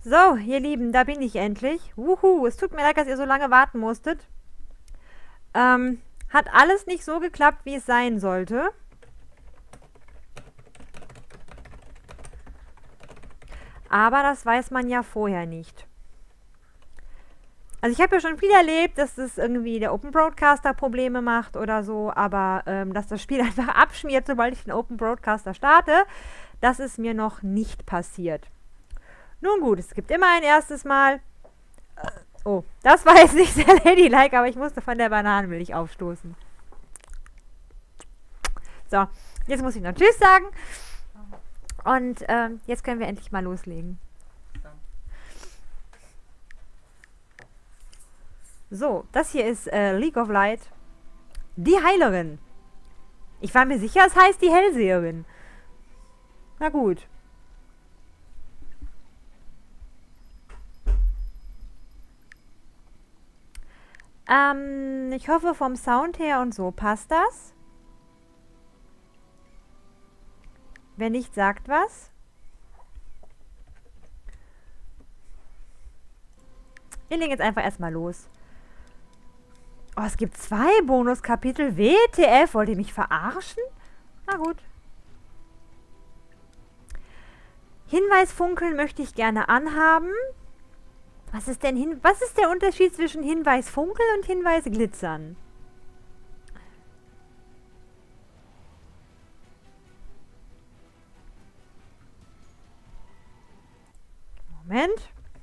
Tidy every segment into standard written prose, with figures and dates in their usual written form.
So, ihr Lieben, da bin ich endlich. Wuhu, es tut mir leid, dass ihr so lange warten musstet. Hat alles nicht so geklappt, wie es sein sollte. Aber das weiß man ja vorher nicht. Also ich habe ja schon viel erlebt, dass das irgendwie der Open Broadcaster Probleme macht oder so, aber dass das Spiel einfach abschmiert, sobald ich den Open Broadcaster starte, das ist mir noch nicht passiert. Nun gut, es gibt immer ein erstes Mal. Oh, das war jetzt nicht sehr ladylike, aber ich musste von der Bananenmilch aufstoßen. So, jetzt muss ich noch Tschüss sagen. Und jetzt können wir endlich mal loslegen. So, das hier ist League of Light. Die Heilerin. Ich war mir sicher, es heißt die Hellseherin. Na gut. Ich hoffe vom Sound her und so passt das. Wenn nicht, sagt was. Wir legen jetzt einfach erstmal los. Oh, es gibt 2 Bonuskapitel. WTF, wollt ihr mich verarschen? Na gut. Hinweisfunkeln möchte ich gerne anhaben. Was ist der Unterschied zwischen Hinweisfunkeln und Hinweisglitzern? Moment.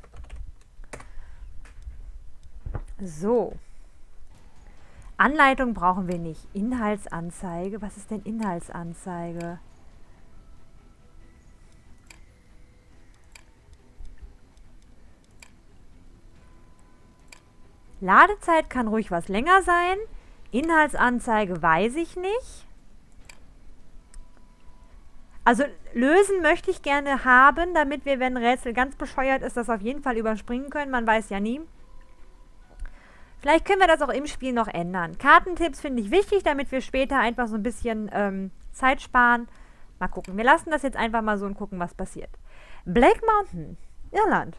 So. Anleitung brauchen wir nicht. Inhaltsanzeige. Was ist denn Inhaltsanzeige? Ladezeit kann ruhig was länger sein. Inhaltsanzeige weiß ich nicht. Also lösen möchte ich gerne haben, damit wir, wenn ein Rätsel ganz bescheuert ist, das auf jeden Fall überspringen können. Man weiß ja nie. Vielleicht können wir das auch im Spiel noch ändern. Kartentipps finde ich wichtig, damit wir später einfach so ein bisschen Zeit sparen. Mal gucken. Wir lassen das jetzt einfach mal so und gucken, was passiert. Black Mountain, Irland.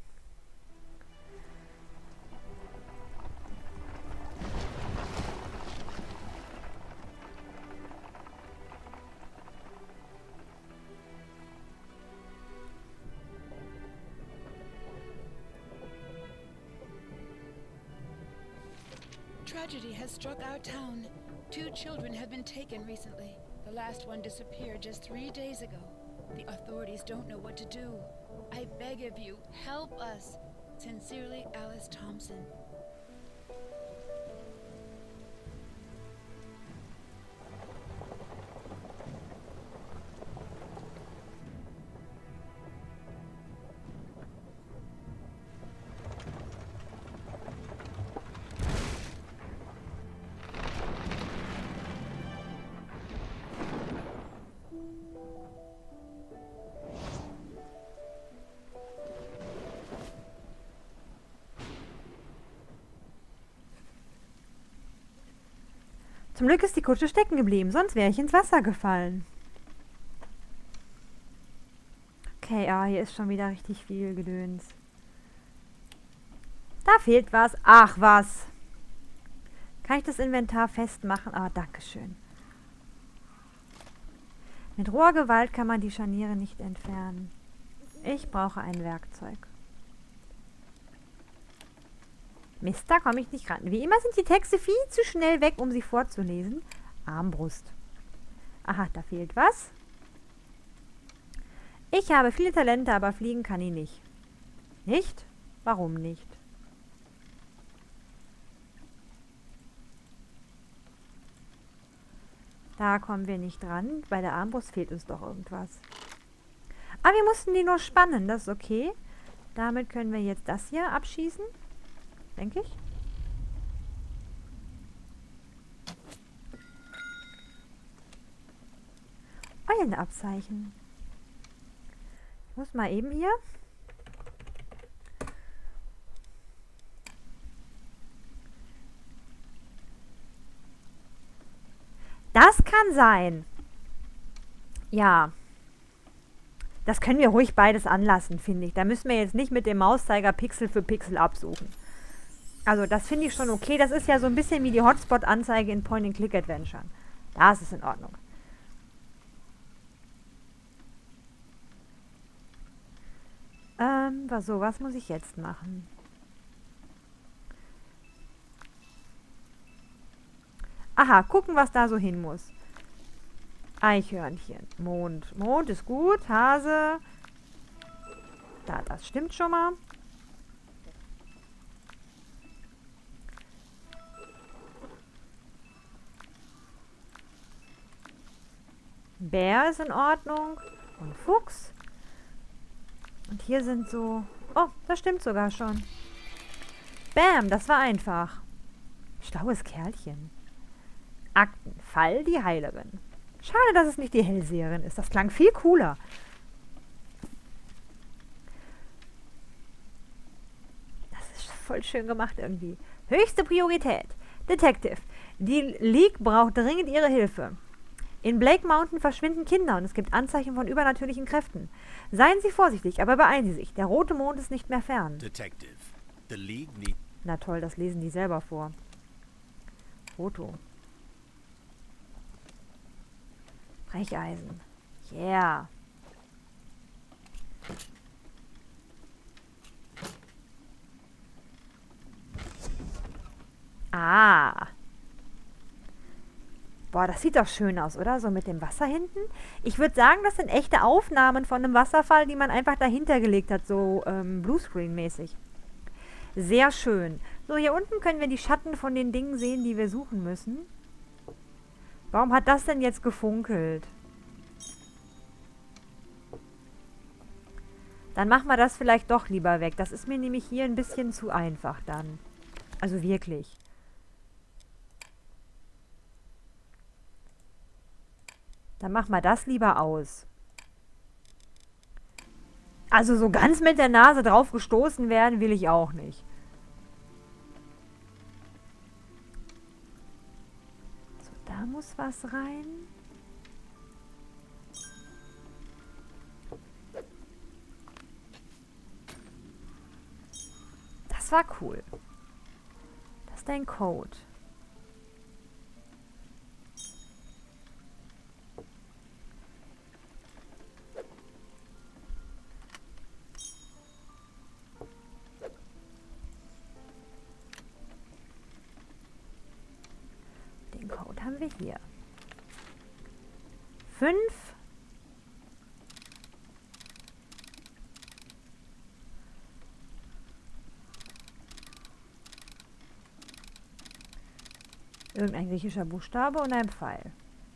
Tragedy has struck our town. 2 children have been taken recently. The last one disappeared just 3 days ago. The authorities don't know what to do. I beg of you, help us. Sincerely, Alice Thompson. Zum Glück ist die Kutsche stecken geblieben, sonst wäre ich ins Wasser gefallen. Okay, ja, hier ist schon wieder richtig viel Gedöns. Da fehlt was. Ach, was. Kann ich das Inventar festmachen? Ah, dankeschön. Mit roher Gewalt kann man die Scharniere nicht entfernen. Ich brauche ein Werkzeug. Mist, da komme ich nicht ran. Wie immer sind die Texte viel zu schnell weg, um sie vorzulesen. Armbrust. Aha, da fehlt was. Ich habe viele Talente, aber fliegen kann ich nicht. Nicht? Warum nicht? Da kommen wir nicht dran. Bei der Armbrust fehlt uns doch irgendwas. Aber wir mussten die nur spannen, das ist okay. Damit können wir jetzt das hier abschießen. Denke ich. Eulenabzeichen. Ich muss mal eben hier. Das kann sein. Ja. Das können wir ruhig beides anlassen, finde ich. Da müssen wir jetzt nicht mit dem Mauszeiger Pixel für Pixel absuchen. Also das finde ich schon okay. Das ist ja so ein bisschen wie die Hotspot-Anzeige in Point-and-Click-Adventuren. Das ist in Ordnung. Was muss ich jetzt machen? Aha, gucken, was da so hin muss. Eichhörnchen, Mond. Mond ist gut, Hase. Da, das stimmt schon mal. Bär ist in Ordnung. Und Fuchs. Und hier sind so... Oh, das stimmt sogar schon. Bam, das war einfach. Schlaues Kerlchen. Aktenfall, die Heilerin. Schade, dass es nicht die Hellseherin ist. Das klang viel cooler. Das ist voll schön gemacht irgendwie. Höchste Priorität. Detective. Die League braucht dringend Ihre Hilfe. In Blake Mountain verschwinden Kinder und es gibt Anzeichen von übernatürlichen Kräften. Seien Sie vorsichtig, aber beeilen Sie sich. Der rote Mond ist nicht mehr fern. Detective. The League need... Na toll, das lesen die selber vor. Foto. Brecheisen. Yeah. Ah. Boah, das sieht doch schön aus, oder? So mit dem Wasser hinten. Ich würde sagen, das sind echte Aufnahmen von einem Wasserfall, die man einfach dahinter gelegt hat, so Bluescreen-mäßig. Sehr schön. So, hier unten können wir die Schatten von den Dingen sehen, die wir suchen müssen. Warum hat das denn jetzt gefunkelt? Dann machen wir das vielleicht doch lieber weg. Das ist mir nämlich hier ein bisschen zu einfach dann. Also wirklich. Dann machen wir das lieber aus. Also so ganz mit der Nase drauf gestoßen werden will ich auch nicht. So, da muss was rein. Das war cool. Das ist dein Code. Den Code haben wir hier. 5. Irgendein griechischer Buchstabe und ein Pfeil.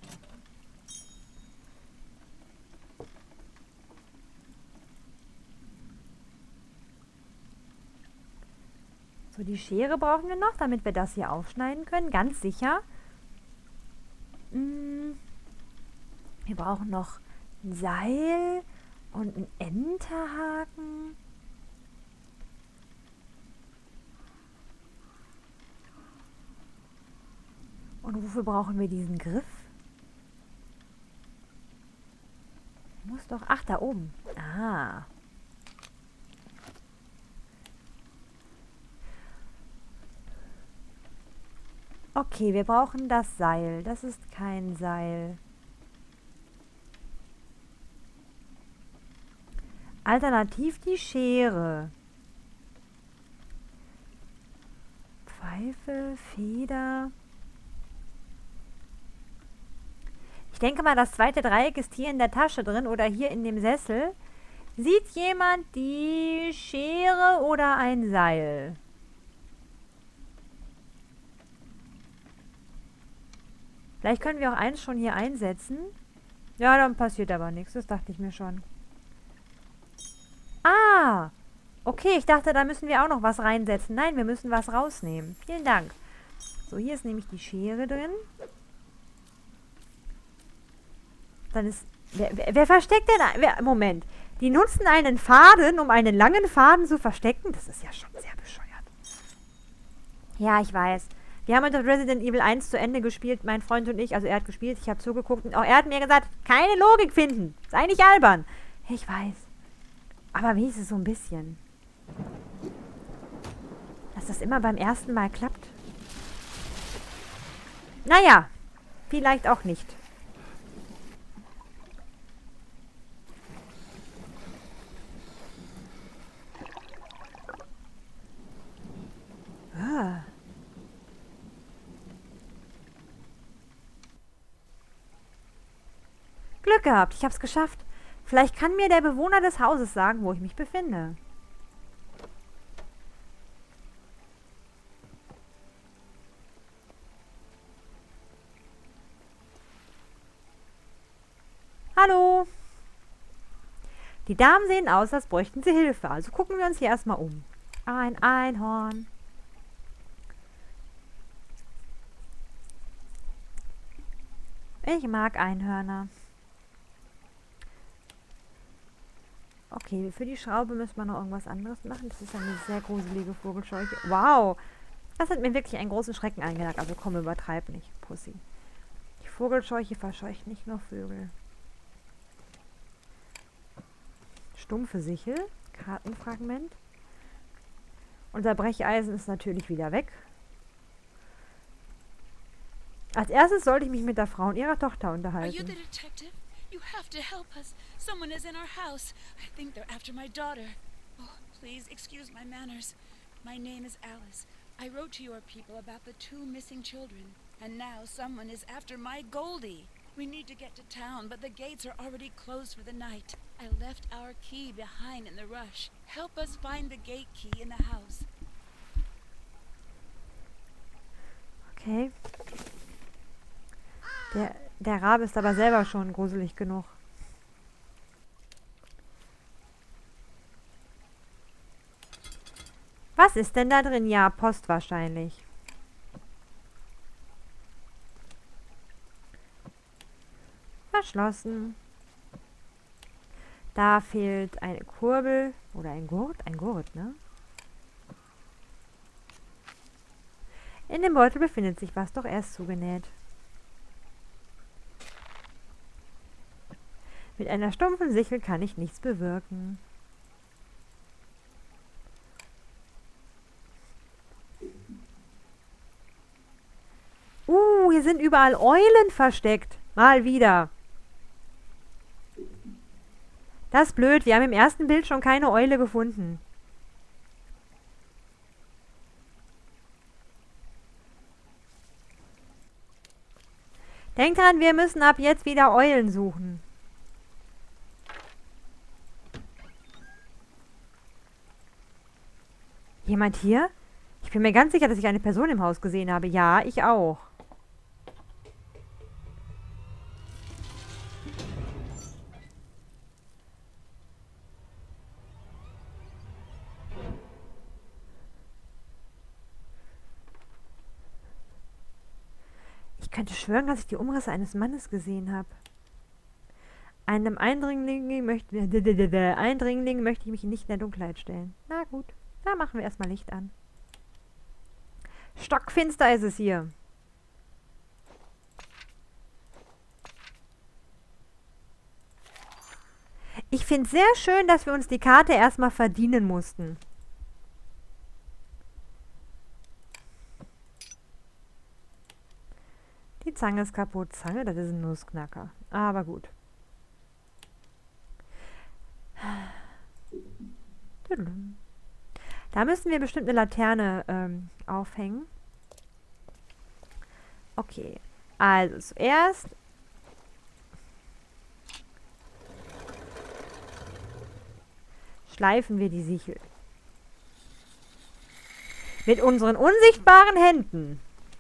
So, die Schere brauchen wir noch, damit wir das hier aufschneiden können. Ganz sicher. Wir brauchen noch ein Seil und einen Enterhaken. Und wofür brauchen wir diesen Griff? Muss doch... Ach, da oben. Ah. Okay, wir brauchen das Seil. Das ist kein Seil. Alternativ die Schere. Pfeife, Feder. Ich denke mal, das zweite Dreieck ist hier in der Tasche drin oder hier in dem Sessel. Sieht jemand die Schere oder ein Seil? Vielleicht können wir auch eins schon hier einsetzen. Ja, dann passiert aber nichts. Das dachte ich mir schon. Ah! Okay, ich dachte, da müssen wir auch noch was reinsetzen. Nein, wir müssen was rausnehmen. Vielen Dank. So, hier ist nämlich die Schere drin. Dann ist... Wer versteckt denn... Moment. Die nutzen einen Faden, um einen langen Faden zu verstecken? Das ist ja schon sehr bescheuert. Ja, ich weiß. Wir haben unter Resident Evil 1 zu Ende gespielt, mein Freund und ich. Also er hat gespielt, ich habe zugeguckt. Und auch er hat mir gesagt, keine Logik finden. Sei nicht albern. Ich weiß. Aber wenigstens so ein bisschen. Dass das immer beim ersten Mal klappt. Naja, vielleicht auch nicht. Ah. Glück gehabt, ich hab's geschafft. Vielleicht kann mir der Bewohner des Hauses sagen, wo ich mich befinde. Hallo. Die Damen sehen aus, als bräuchten sie Hilfe. Also gucken wir uns hier erstmal um. Ein Einhorn. Ich mag Einhörner. Okay, für die Schraube müssen wir noch irgendwas anderes machen. Das ist eine sehr gruselige Vogelscheuche. Wow! Das hat mir wirklich einen großen Schrecken eingejagt. Also komm, übertreib nicht, Pussy. Die Vogelscheuche verscheucht nicht nur Vögel. Stumpfe Sichel. Kartenfragment. Unser Brecheisen ist natürlich wieder weg. Als erstes sollte ich mich mit der Frau und ihrer Tochter Are you unterhalten. the detective? You have to help us. Someone is in our house. I think they're after my daughter. Oh, please excuse my manners. My name is Alice. I wrote to your people about the 2 missing children. And now someone is after my Goldie. We need to get to town, but the gates are already closed for the night. I left our key behind in the rush. Help us find the gate key in the house. Okay. Der Rabe ist aber selber schon gruselig genug. Was ist denn da drin? Ja, Post wahrscheinlich. Verschlossen. Da fehlt eine Kurbel oder ein Gurt. Ein Gurt, ne? In dem Beutel befindet sich was, doch er ist zugenäht. Mit einer stumpfen Sichel kann ich nichts bewirken. Hier sind überall Eulen versteckt. Mal wieder. Das ist blöd. Wir haben im ersten Bild schon keine Eule gefunden. Denkt dran, wir müssen ab jetzt wieder Eulen suchen. Jemand hier? Ich bin mir ganz sicher, dass ich eine Person im Haus gesehen habe. Ja, ich auch. Ich könnte schwören, dass ich die Umrisse eines Mannes gesehen habe. Einem Eindringling möchte ich mich nicht in der Dunkelheit stellen. Na gut, da machen wir erstmal Licht an. Stockfinster ist es hier. Ich finde es sehr schön, dass wir uns die Karte erstmal verdienen mussten. Die Zange ist kaputt. Zange, das ist ein Nussknacker. Aber gut. Da müssen wir bestimmt eine Laterne aufhängen. Okay. Also zuerst schleifen wir die Sichel. Mit unseren unsichtbaren Händen.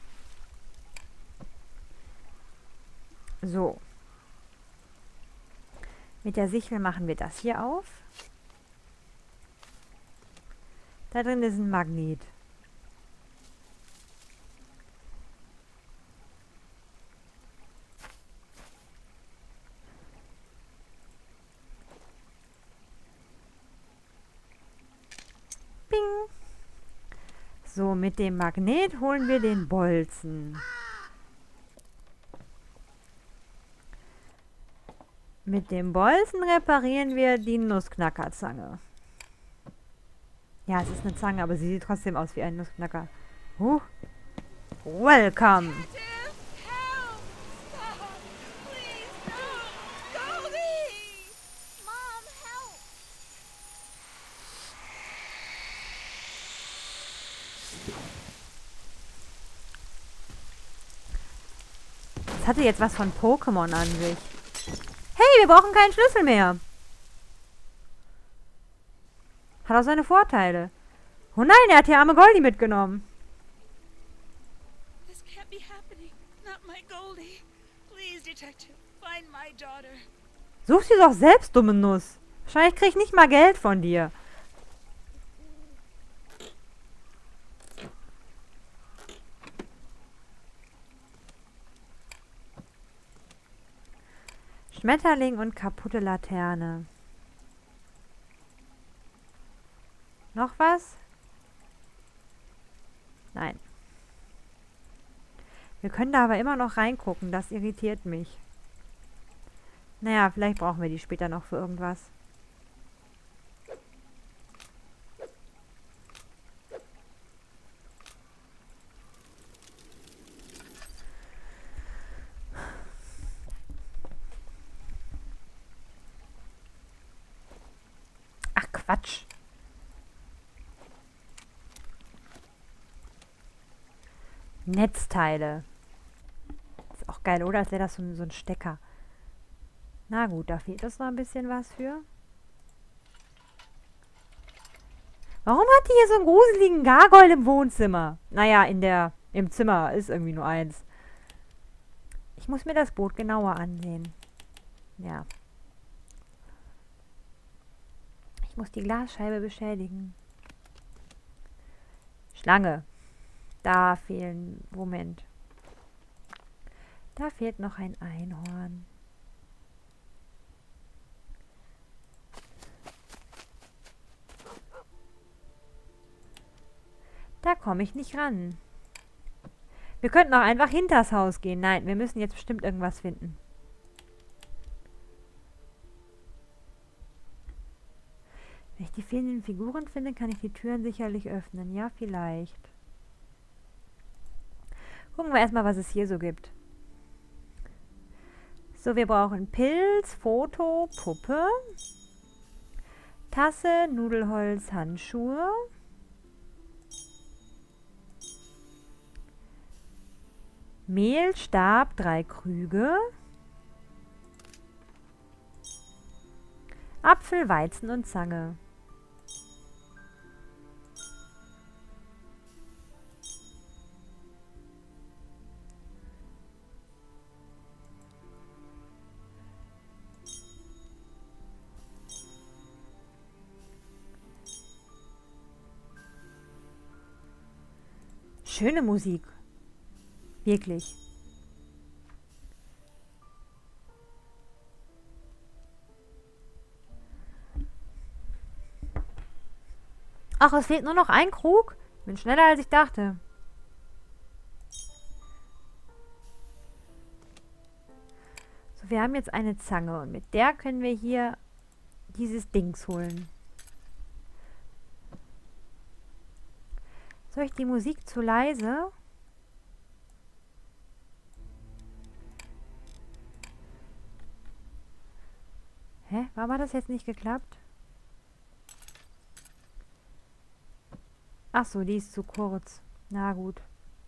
So. Mit der Sichel machen wir das hier auf. Da drin ist ein Magnet. Bing. So, mit dem Magnet holen wir den Bolzen. Mit dem Bolzen reparieren wir die Nussknackerzange. Ja, es ist eine Zange, aber sie sieht trotzdem aus wie ein Nussknacker. Welcome! Help! Stop! Please, no! Goldie! Mom, help! Das hatte jetzt was von Pokémon an sich. Hey, wir brauchen keinen Schlüssel mehr. Hat auch seine Vorteile. Oh nein, er hat die arme Goldie mitgenommen. This can't be happening. Not my Goldie. Please, Detective, find my daughter. Such sie doch selbst, dumme Nuss. Wahrscheinlich krieg ich nicht mal Geld von dir. Schmetterling und kaputte Laterne. Noch was? Nein. Wir können da aber immer noch reingucken. Das irritiert mich. Naja, vielleicht brauchen wir die später noch für irgendwas. Ach, Quatsch. Netzteile. Ist auch geil, oder? Als wäre das so ein Stecker. Na gut, da fehlt uns noch ein bisschen was für. Warum hat die hier so einen gruseligen Gargoyle im Wohnzimmer? Naja, im Zimmer ist irgendwie nur eins. Ich muss mir das Boot genauer ansehen. Ja. Ich muss die Glasscheibe beschädigen. Schlange. Da fehlen... Moment. Da fehlt noch ein Einhorn. Da komme ich nicht ran. Wir könnten auch einfach hinters Haus gehen. Nein, wir müssen jetzt bestimmt irgendwas finden. Wenn ich die fehlenden Figuren finde, kann ich die Türen sicherlich öffnen. Ja, vielleicht. Gucken wir erstmal, was es hier so gibt. So, wir brauchen Pilz, Foto, Puppe, Tasse, Nudelholz, Handschuhe, Mehl, Stab, 3 Krüge, Apfel, Weizen und Zange. Schöne Musik. Wirklich. Ach, es fehlt nur noch ein Krug? Bin schneller, als ich dachte. So, wir haben jetzt eine Zange und mit der können wir hier dieses Dings holen. Soll ich die Musik zu leise? Hä? Warum hat das jetzt nicht geklappt? Ach so, die ist zu kurz. Na gut.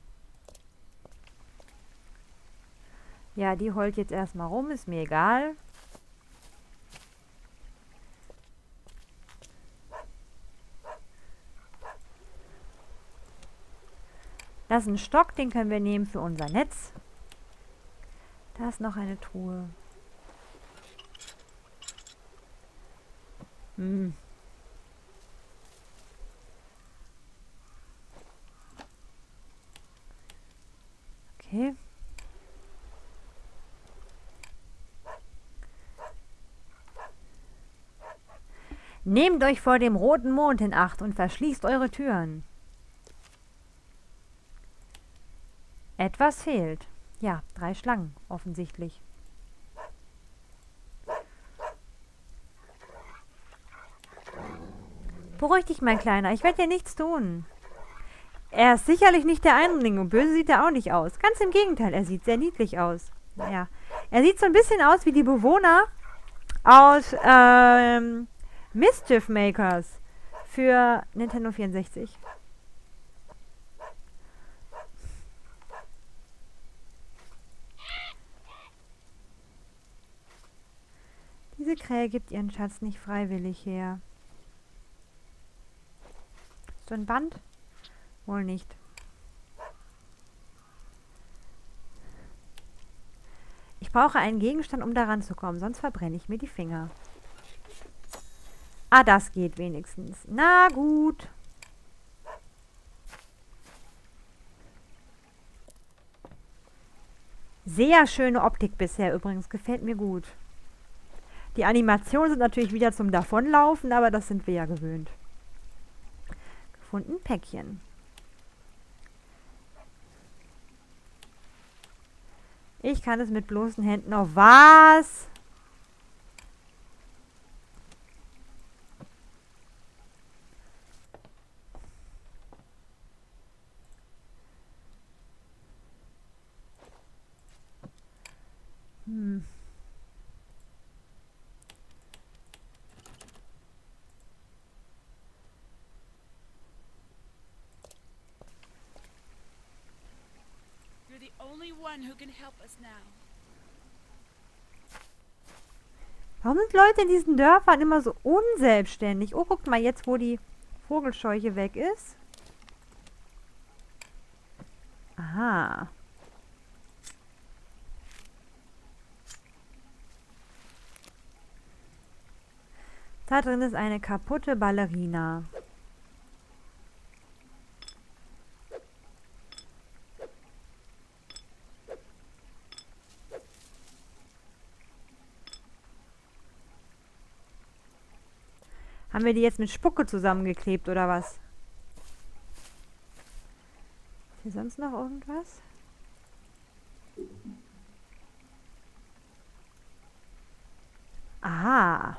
Ja, die heult jetzt erstmal rum, ist mir egal. Das ist ein Stock, den können wir nehmen für unser Netz. Da ist noch eine Truhe. Okay. Nehmt euch vor dem roten Mond in Acht und verschließt eure Türen. Etwas fehlt. Ja, 3 Schlangen, offensichtlich. Beruhig dich, mein Kleiner. Ich werde dir nichts tun. Er ist sicherlich nicht der Eindringling und böse sieht er auch nicht aus. Ganz im Gegenteil, er sieht sehr niedlich aus. Naja, er sieht so ein bisschen aus wie die Bewohner aus Mischief Makers für Nintendo 64. Diese Krähe gibt ihren Schatz nicht freiwillig her. Ist so ein Band? Wohl nicht. Ich brauche einen Gegenstand, um daran zu kommen, sonst verbrenne ich mir die Finger. Ah, das geht wenigstens. Na gut. Sehr schöne Optik bisher übrigens. Gefällt mir gut. Die Animationen sind natürlich wieder zum Davonlaufen, aber das sind wir ja gewöhnt. Gefunden Päckchen. Ich kann es mit bloßen Händen auf was? You're the only one who can help us now. Warum sind Leute in diesen Dörfern immer so unselbstständig? Oh, guckt mal jetzt, wo die Vogelscheuche weg ist. Aha. Da drin ist eine kaputte Ballerina. Haben wir die jetzt mit Spucke zusammengeklebt oder was? Ist hier sonst noch irgendwas? Aha.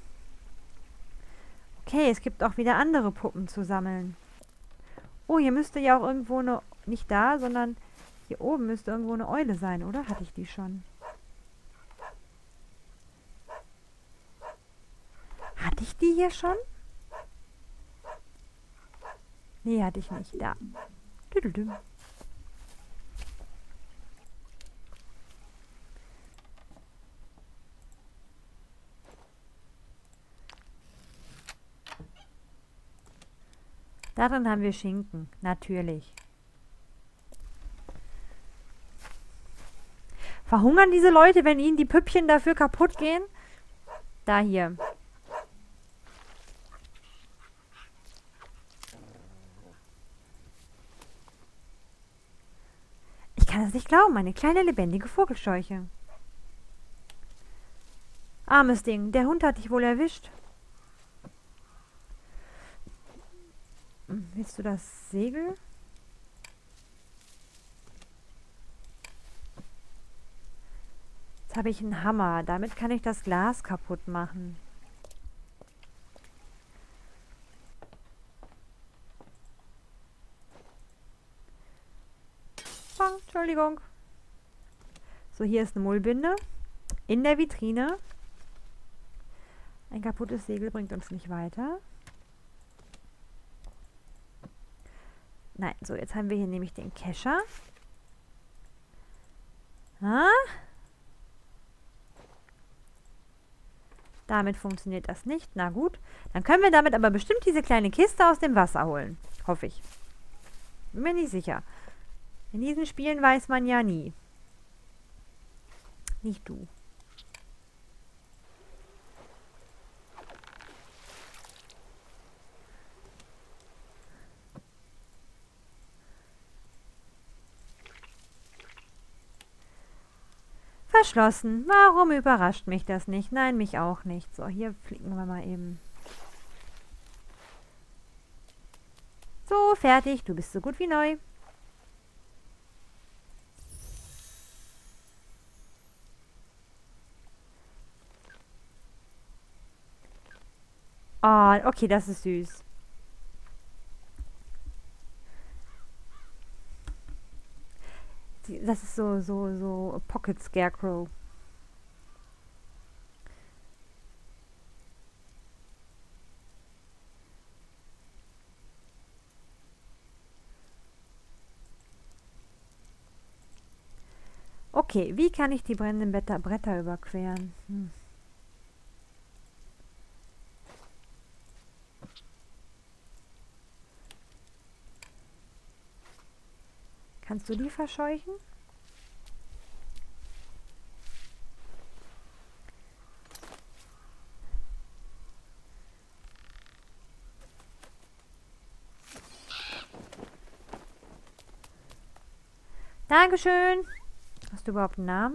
Okay, es gibt auch wieder andere Puppen zu sammeln. Oh, hier müsste ja auch irgendwo eine... Nicht da, sondern hier oben müsste irgendwo eine Eule sein, oder? Hatte ich die schon? Hatte ich die hier schon? Nee, hatte ich nicht. Da. Düdelüm. Darin haben wir Schinken. Natürlich. Verhungern diese Leute, wenn ihnen die Püppchen dafür kaputt gehen? Da hier. Ich kann es nicht glauben, eine kleine lebendige Vogelscheuche. Armes Ding, der Hund hat dich wohl erwischt. Willst du das Segel? Jetzt habe ich einen Hammer. Damit kann ich das Glas kaputt machen. Oh, Entschuldigung. So, hier ist eine Mullbinde. In der Vitrine. Ein kaputtes Segel bringt uns nicht weiter. Nein, so, jetzt haben wir hier nämlich den Kescher. Ah? Damit funktioniert das nicht. Na gut. Dann können wir damit aber bestimmt diese kleine Kiste aus dem Wasser holen. Hoffe ich. Bin mir nicht sicher. In diesen Spielen weiß man ja nie. Nicht du. Verschlossen. Warum überrascht mich das nicht? Nein, mich auch nicht. So, hier fliegen wir mal eben. So, fertig. Du bist so gut wie neu. Oh, okay, das ist süß. Das ist so Pocket Scarecrow. Okay, wie kann ich die brennenden Bretter überqueren? Kannst du die verscheuchen? Dankeschön. Hast du überhaupt einen Namen?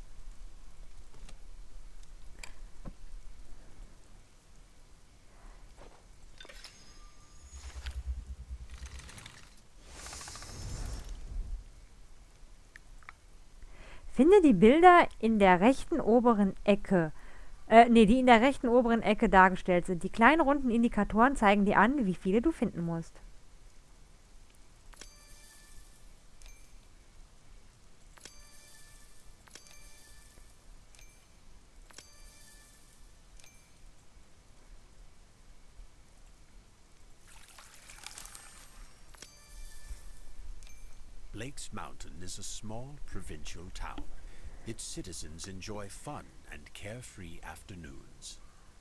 Finde die Bilder in der rechten oberen Ecke. Die in der rechten oberen Ecke dargestellt sind. Die kleinen runden Indikatoren zeigen dir an, wie viele du finden musst. Blake's Mountain is a small provincial town. Its citizens enjoy fun and carefree afternoons.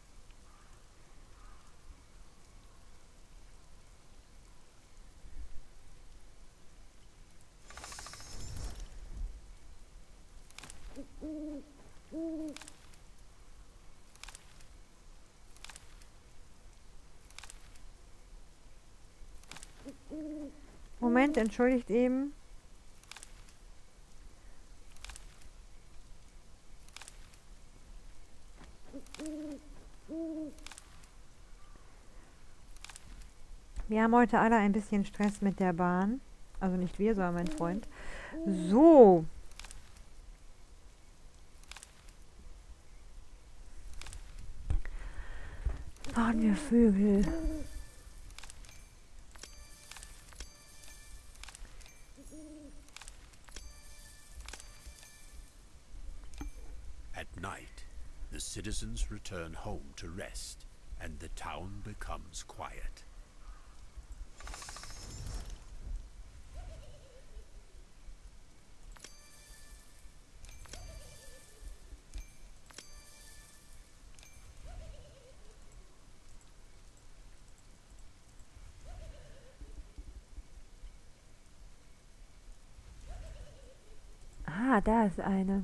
Moment, entschuldigt eben. Wir haben heute alle ein bisschen Stress mit der Bahn. Also nicht wir, sondern mein Freund. So. Fahren wir Vögel. At night, the citizens return home to rest, and the town becomes quiet. Ah, da ist eine.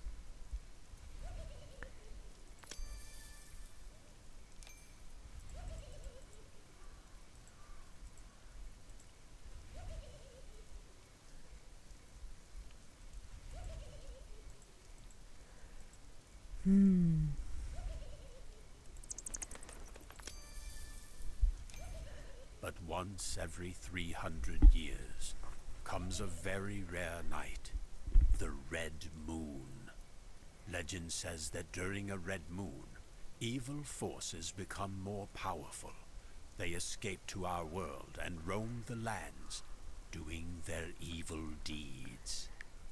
But once every 300 years comes a very rare night, the Red Moon. Legend says that during a red moon, evil forces become more powerful. They escape to our world and roam the lands, doing their evil deeds.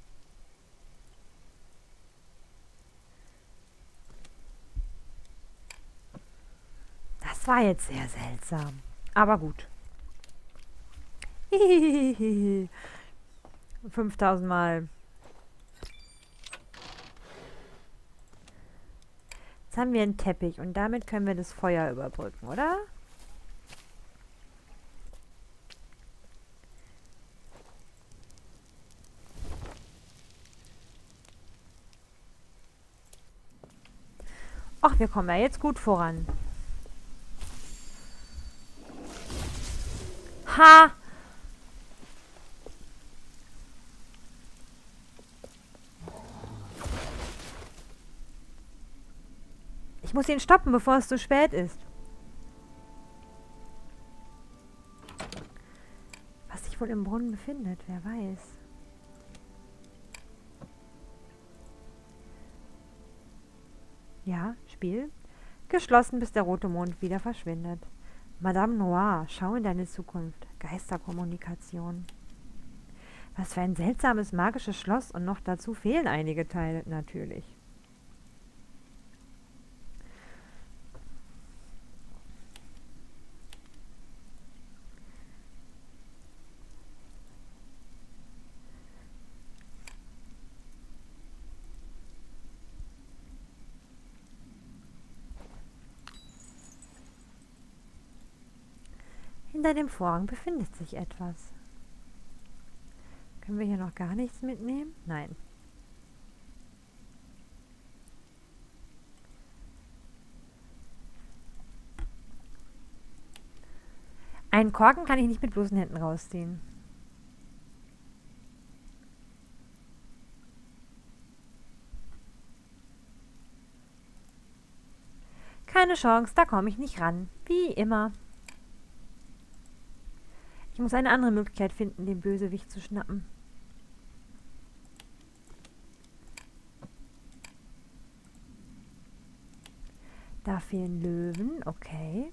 Das war jetzt sehr seltsam. Aber gut. 5000 Mal. Jetzt haben wir einen Teppich und damit können wir das Feuer überbrücken, oder? Ach, wir kommen ja jetzt gut voran. Ha! Ich muss ihn stoppen, bevor es zu spät ist. Was sich wohl im Brunnen befindet, wer weiß. Ja, Spiel. Geschlossen, bis der rote Mond wieder verschwindet. Madame Noir, schau in deine Zukunft. Geisterkommunikation. Was für ein seltsames magisches Schloss und noch dazu fehlen einige Teile natürlich. Hinter dem Vorhang befindet sich etwas. Können wir hier noch gar nichts mitnehmen? Nein. Einen Korken kann ich nicht mit bloßen Händen rausziehen. Keine Chance, da komme ich nicht ran. Wie immer. Ich muss eine andere Möglichkeit finden, den Bösewicht zu schnappen. Da fehlen Löwen, okay.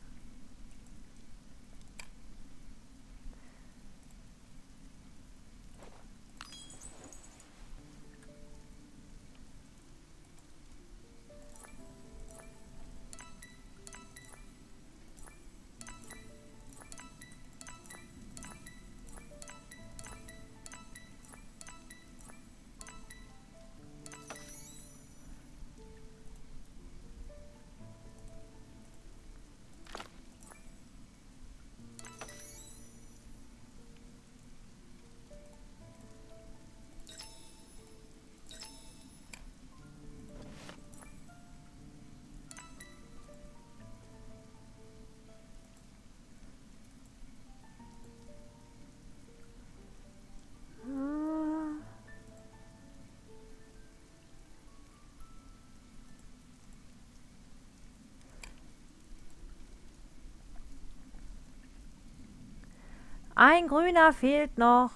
Ein grüner fehlt noch.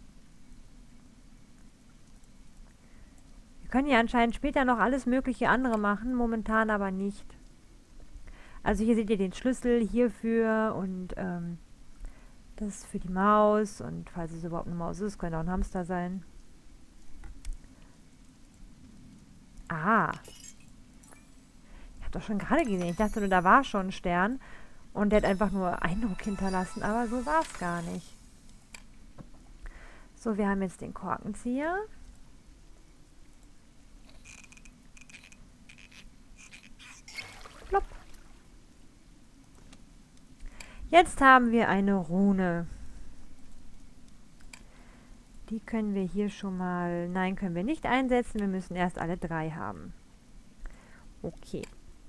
Wir können ja anscheinend später noch alles mögliche andere machen, momentan aber nicht. Also hier seht ihr den Schlüssel hierfür und das für die Maus und falls es überhaupt eine Maus ist, könnte auch ein Hamster sein. Ah. Ich habe doch schon gerade gesehen. Ich dachte nur, da war schon ein Stern. Und der hat einfach nur Eindruck hinterlassen, aber so war es gar nicht. So, wir haben jetzt den Korkenzieher. Plopp. Jetzt haben wir eine Rune. Die können wir hier schon mal... Nein, können wir nicht einsetzen. Wir müssen erst alle 3 haben. Okay.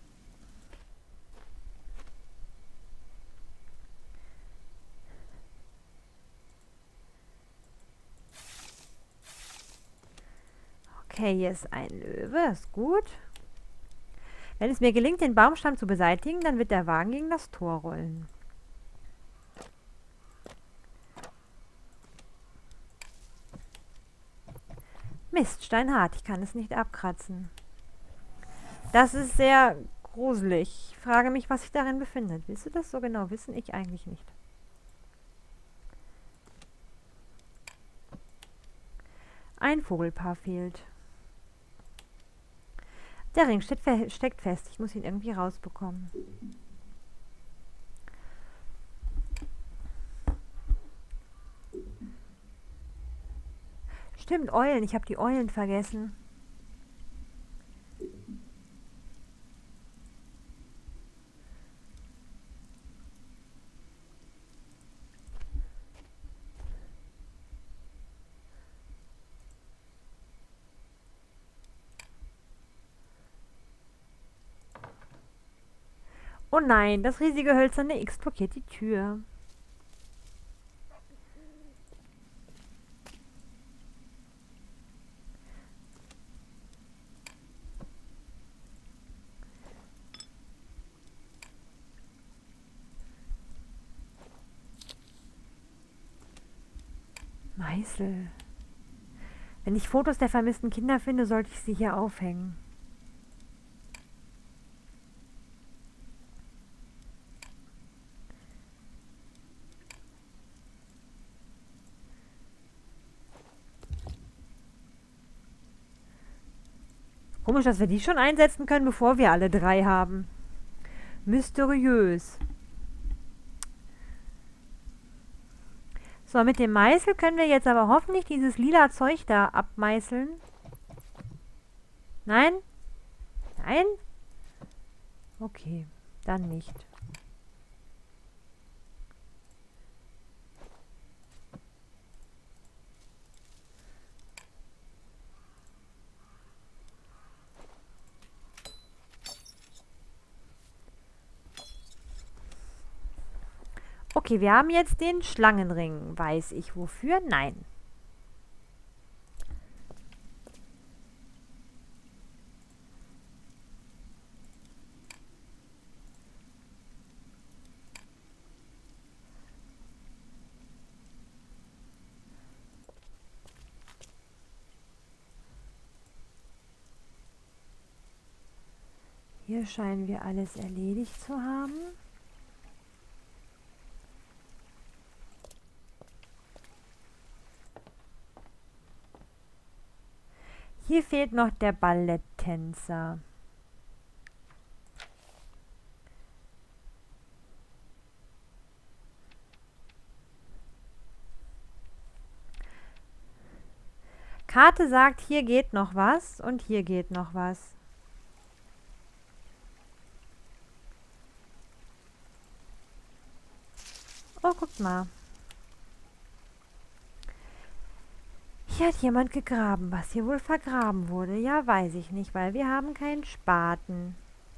Okay, hier ist ein Löwe, ist gut. Wenn es mir gelingt, den Baumstamm zu beseitigen, dann wird der Wagen gegen das Tor rollen. Mist, steinhart, ich kann es nicht abkratzen. Das ist sehr gruselig. Ich frage mich, was sich darin befindet. Willst du das so genau wissen? Ich eigentlich nicht. Ein Vogelpaar fehlt. Der Ring steckt fest. Ich muss ihn irgendwie rausbekommen. Stimmt, Eulen. Ich habe die Eulen vergessen. Oh nein, das riesige hölzerne X blockiert die Tür. Meißel. Wenn ich Fotos der vermissten Kinder finde, sollte ich sie hier aufhängen. Komisch, dass wir die schon einsetzen können, bevor wir alle 3 haben. Mysteriös. So, mit dem Meißel können wir jetzt aber hoffentlich dieses lila Zeug da abmeißeln. Nein? Nein? Okay, dann nicht. Okay, wir haben jetzt den Schlangenring. Weiß ich wofür? Nein. Hier scheinen wir alles erledigt zu haben. Hier fehlt noch der Balletttänzer. Karte sagt, hier geht noch was und hier geht noch was. Oh, guckt mal. Hier hat jemand gegraben. Was hier wohl vergraben wurde? Ja, weiß ich nicht, weil wir haben keinen Spaten.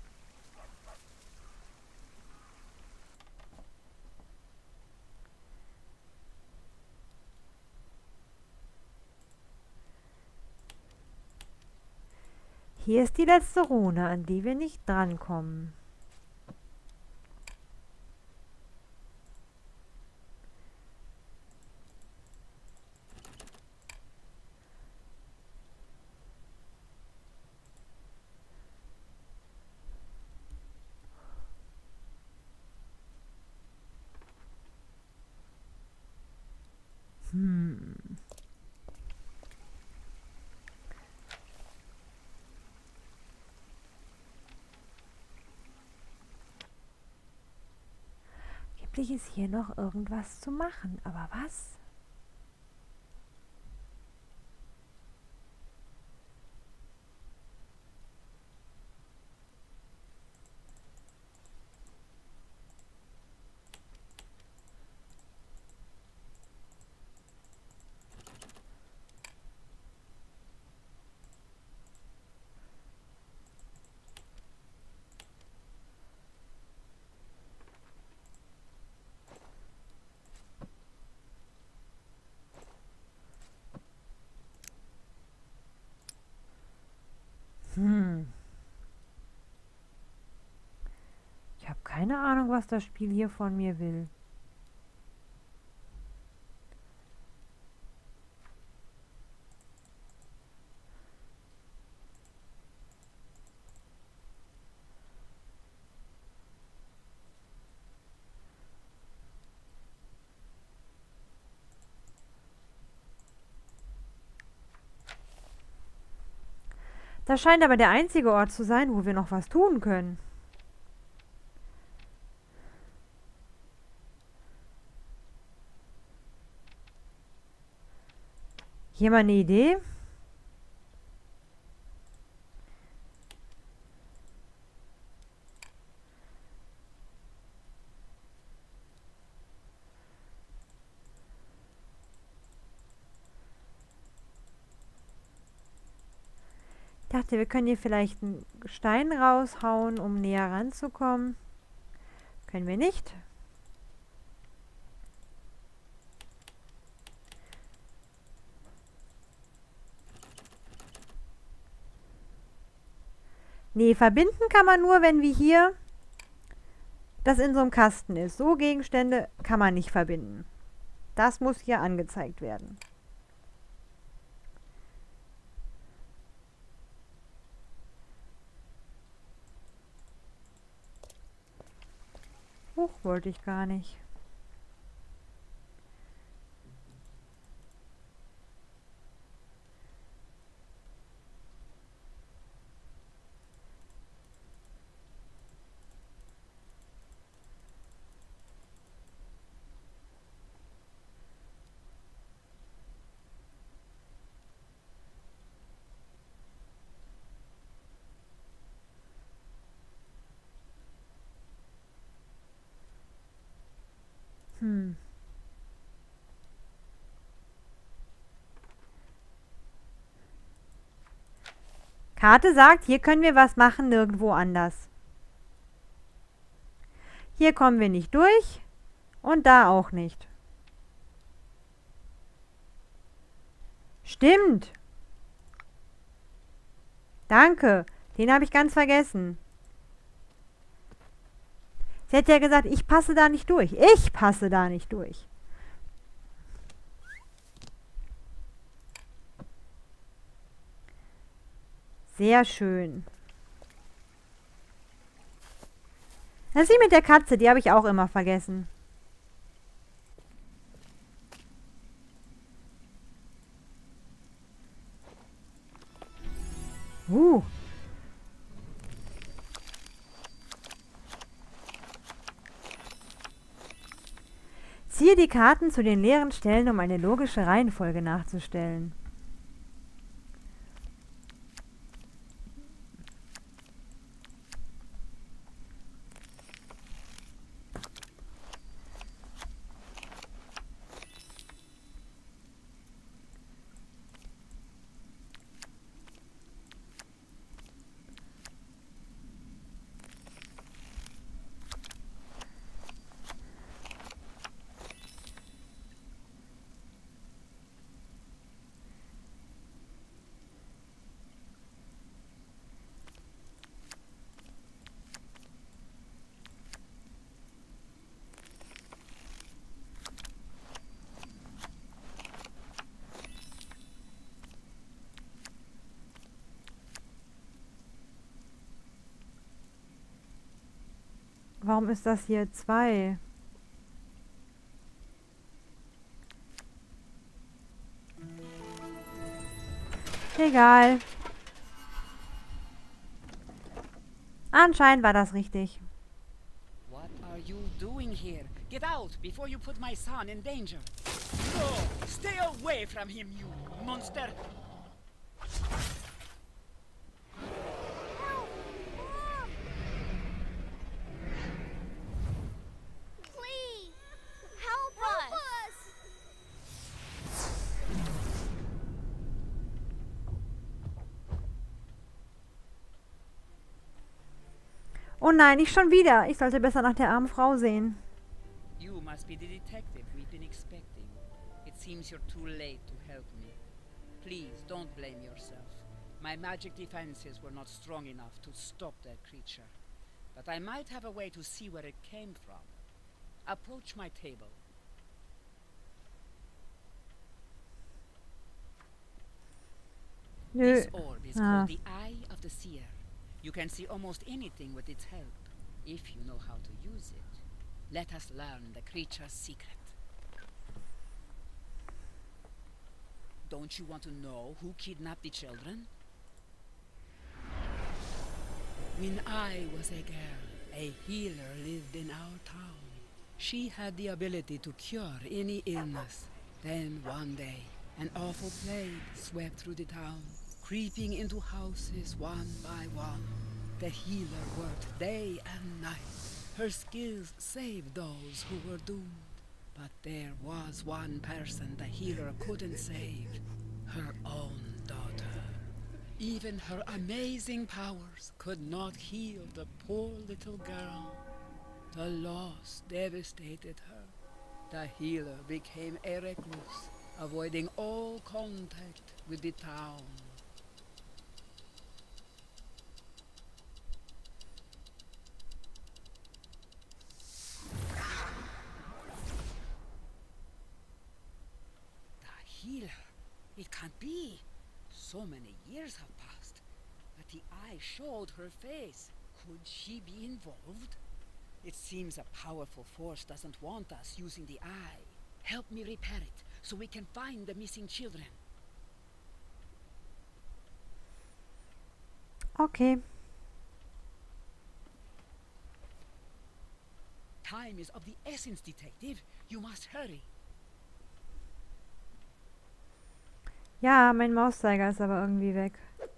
Hier ist die letzte Rune, an die wir nicht drankommen. Angeblich ist hier noch irgendwas zu machen, aber was? Ich habe keine Ahnung, was das Spiel hier von mir will. Das scheint aber der einzige Ort zu sein, wo wir noch was tun können. Hier mal eine Idee. Ich dachte, wir können hier vielleicht einen Stein raushauen, um näher ranzukommen. Können wir nicht. Nee, verbinden kann man nur, wenn wir hier das in so einem Kasten ist. So Gegenstände kann man nicht verbinden. Das muss hier angezeigt werden. Huch, wollte ich gar nicht. Karte sagt, hier können wir was machen, nirgendwo anders. Hier kommen wir nicht durch und da auch nicht. Stimmt. Danke. Den habe ich ganz vergessen. Sie hat ja gesagt, ich passe da nicht durch. Ich passe da nicht durch. Sehr schön. Das ist wie mit der Katze, die habe ich auch immer vergessen. Ziehe die Karten zu den leeren Stellen, um eine logische Reihenfolge nachzustellen. Warum ist das hier 2? Egal. Anscheinend war das richtig. What are you doing here? Get out before you put my son in danger. No! Stay away from him, you monster! Please! Help us! Oh nein, nicht schon wieder. Ich sollte besser nach der armen Frau sehen. You must be the detective we've been expecting. It seems you're too late to help me. Please, don't blame yourself. My magic defenses were not strong enough to stop that creature. But I might have a way to see where it came from. Approach my table. Nö. This orb is called the Eye of the Seer. You can see almost anything with its help, if you know how to use it. Let us learn the creature's secret. Don't you want to know who kidnapped the children? When I was a girl, a healer lived in our town. She had the ability to cure any illness. Then one day, an awful plague swept through the town, creeping into houses one by one. The healer worked day and night. Her skills saved those who were doomed. But there was one person the healer couldn't save. Her own daughter. Even her amazing powers could not heal the poor little girl. The loss devastated her. The healer became a recluse, avoiding all contact with the town. The healer? It can't be. So many years have passed, but the eye showed her face. Could she be involved? It seems a powerful force doesn't want us using the eye. Help me repair it, so we can find the missing children. Okay. Time is of the essence, detective. You must hurry. Ja, mein Mauszeiger ist aber irgendwie weg.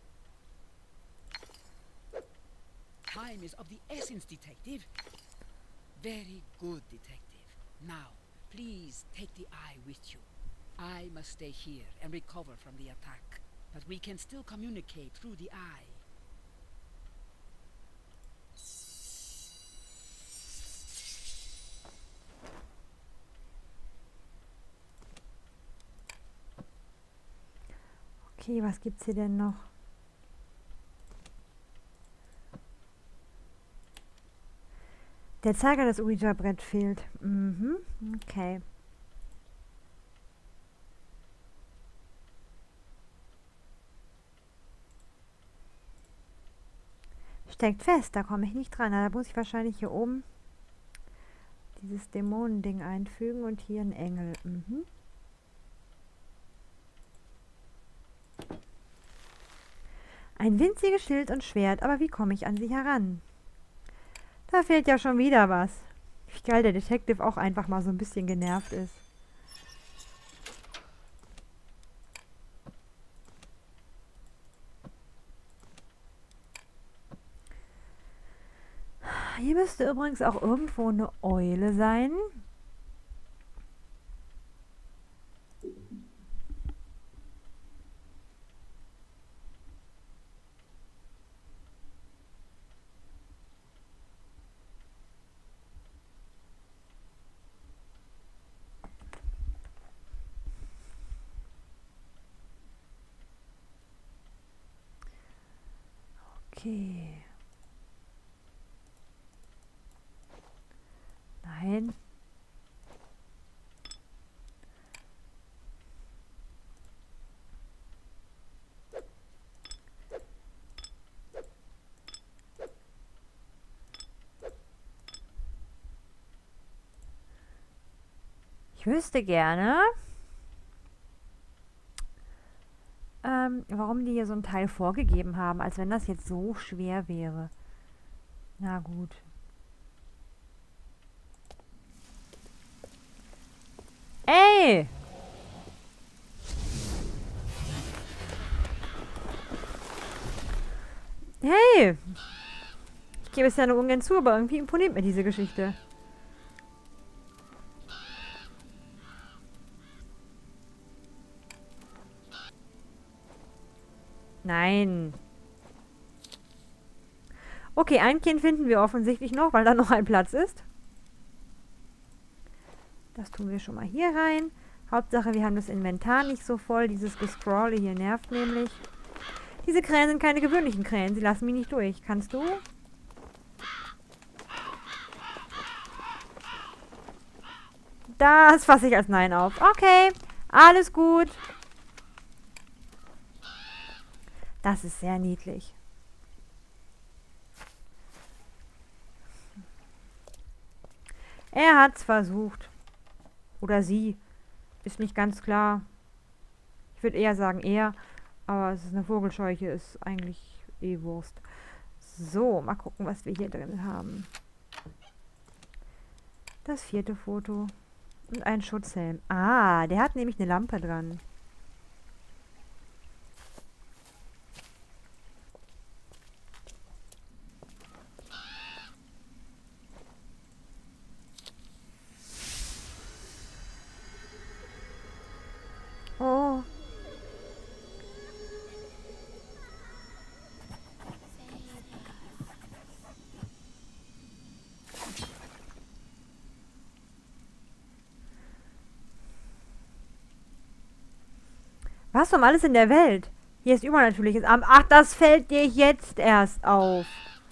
Time is of the essence, detective. Very good, detective. Now, please take the eye with you. I must stay here and recover from the attack. But we can still communicate through the eye. Okay, was gibt's hier denn noch? Der Zeiger des Ouija-Brett fehlt. Mhm, okay. Steckt fest, da komme ich nicht dran. Da muss ich wahrscheinlich hier oben dieses Dämonending einfügen und hier einen Engel. Mhm. Ein winziges Schild und Schwert, aber wie komme ich an sie heran? Da fehlt ja schon wieder was. Wie geil der Detective auch einfach mal so ein bisschen genervt ist. Hier müsste übrigens auch irgendwo eine Eule sein. Okay. Nein. Ich wüsste gerne, warum die hier so ein Teil vorgegeben haben, als wenn das jetzt so schwer wäre. Na gut. Ey! Hey! Ich gebe es ja nur ungern zu, aber irgendwie imponiert mir diese Geschichte. Nein. Okay, ein Kind finden wir offensichtlich noch, weil da noch ein Platz ist. Das tun wir schon mal hier rein. Hauptsache, wir haben das Inventar nicht so voll. Dieses Gescrolle hier nervt nämlich. Diese Krähen sind keine gewöhnlichen Krähen. Sie lassen mich nicht durch. Kannst du? Das fasse ich als Nein auf. Okay, alles gut. Das ist sehr niedlich. Er hat's versucht. Oder sie. Ist nicht ganz klar. Ich würde eher sagen er. Aber es ist eine Vogelscheuche. Ist eigentlich eh Wurst. So, mal gucken, was wir hier drin haben. Das 4. Foto. Und ein Schutzhelm. Ah, der hat nämlich eine Lampe dran. Oh. Was um alles in der Welt? Hier ist übernatürliches Amt. Ach, das fällt dir jetzt erst auf.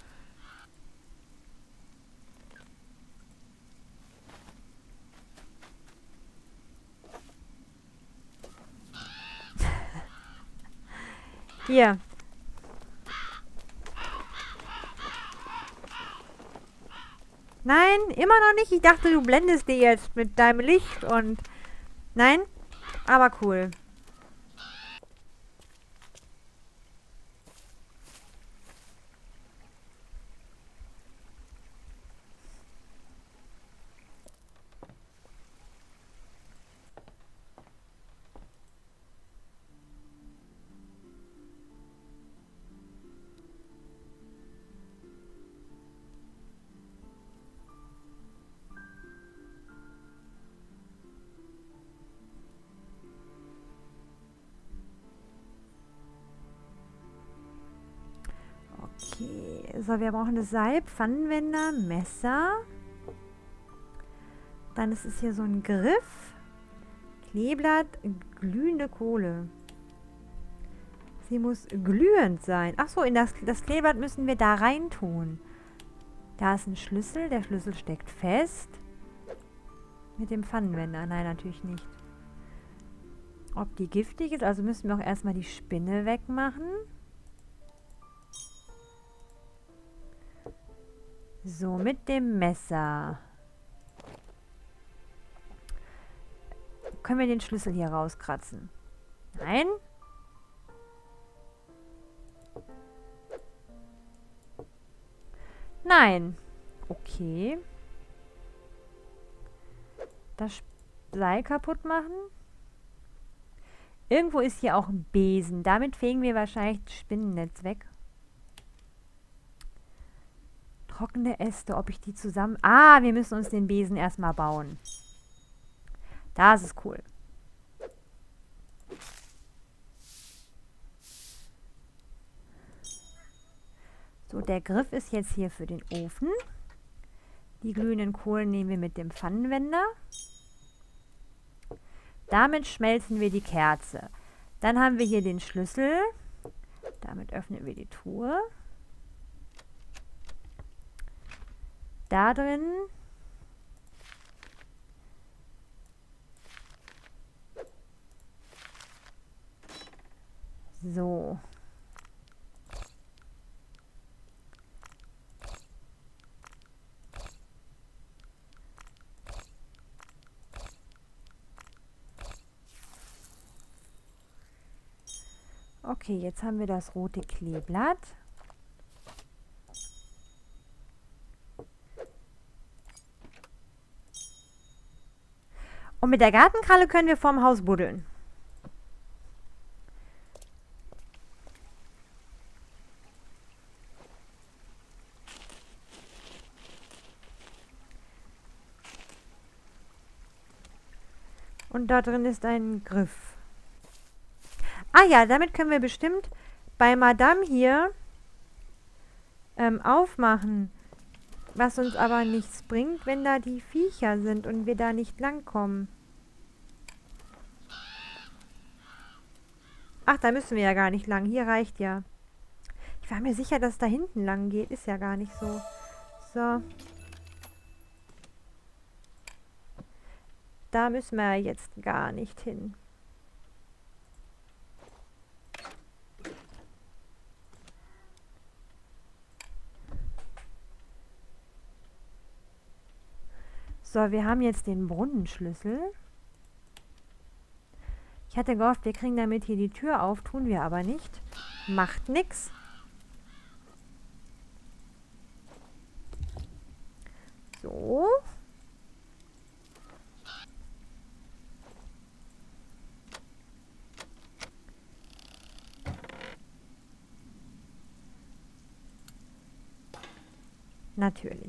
Hier. Nein, immer noch nicht. Ich dachte, du blendest dir jetzt mit deinem Licht und... Nein? Aber cool. Okay, so, wir brauchen das Seil, Pfannenwender, Messer. Dann ist es hier so ein Griff. Kleeblatt, glühende Kohle. Sie muss glühend sein. Ach so, in das Kleeblatt müssen wir da rein tun. Da ist ein Schlüssel. Der Schlüssel steckt fest. Mit dem Pfannenwender. Nein, natürlich nicht. Ob die giftig ist? Also müssen wir auch erstmal die Spinne wegmachen. So, mit dem Messer. Können wir den Schlüssel hier rauskratzen? Nein? Nein. Okay. Das Seil kaputt machen. Irgendwo ist hier auch ein Besen. Damit fegen wir wahrscheinlich das Spinnennetz weg. Trockene Äste, ob ich die zusammen... Ah, wir müssen uns den Besen erstmal bauen. Das ist cool. So, der Griff ist jetzt hier für den Ofen. Die glühenden Kohlen nehmen wir mit dem Pfannenwender. Damit schmelzen wir die Kerze. Dann haben wir hier den Schlüssel. Damit öffnen wir die Truhe. Da drin so. Okay, jetzt haben wir das rote Kleeblatt. Und mit der Gartenkralle können wir vorm Haus buddeln. Und da drin ist ein Griff. Ah ja, damit können wir bestimmt bei Madame hier aufmachen. Was uns aber nichts bringt, wenn da die Viecher sind und wir da nicht langkommen. Ach, da müssen wir ja gar nicht lang. Hier reicht ja. Ich war mir sicher, dass es da hinten lang geht. Ist ja gar nicht so. So. Da müssen wir jetzt gar nicht hin. So, wir haben jetzt den Brunnenschlüssel. Ich hatte gehofft, wir kriegen damit hier die Tür auf, tun wir aber nicht. Macht nix. So. Natürlich.